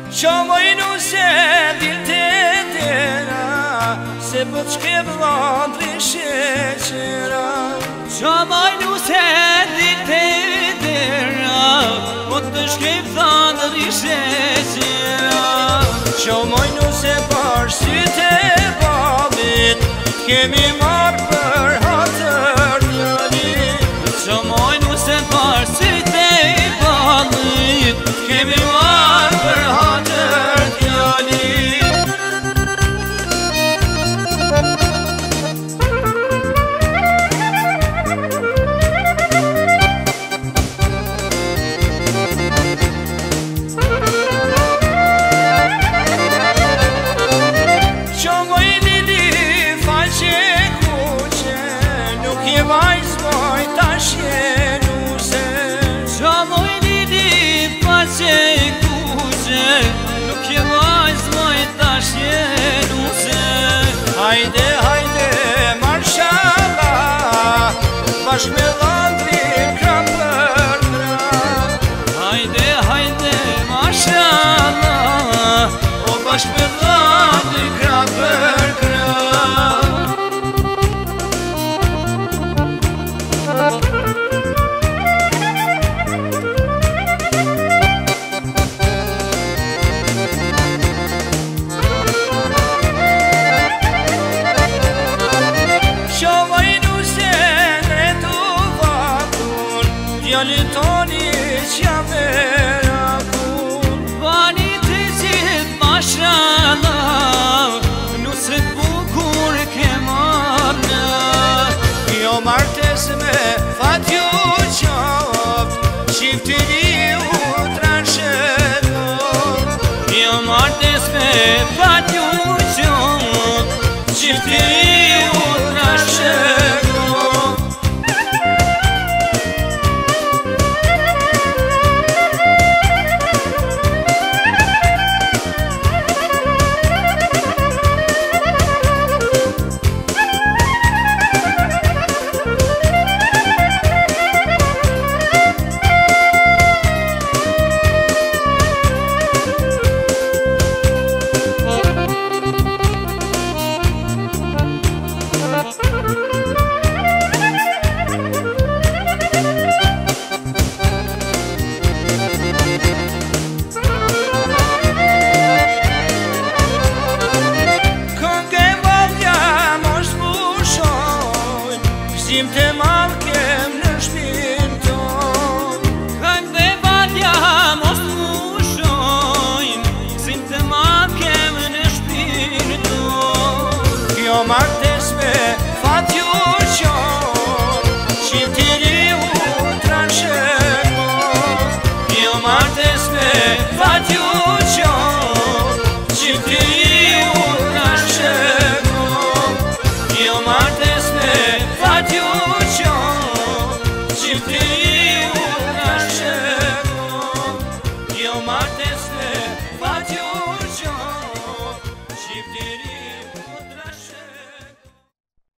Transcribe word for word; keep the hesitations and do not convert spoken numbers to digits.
Qamojnu se dilte tera, se po t'shkep dhëndri sheqera. Qamojnu se dilte tera, po t'shkep dhëndri sheqera. Qamojnu se për syte balit, kemi marrë për hatër djalit. Qamojnu se për syte balit, kemi marrë për hatër djalit. Hajde, hajde, marshallah, bashkë me dhëndri krah për krah. Hajde, hajde, marshallah, o bashkë me dhëndri krah për krah. Djallit toni qja vera kun, bani të gjithë mashallah, nusët bukur ke marrë. Jo martes me fat ju qoft, qiftini u trashet. Jo martes me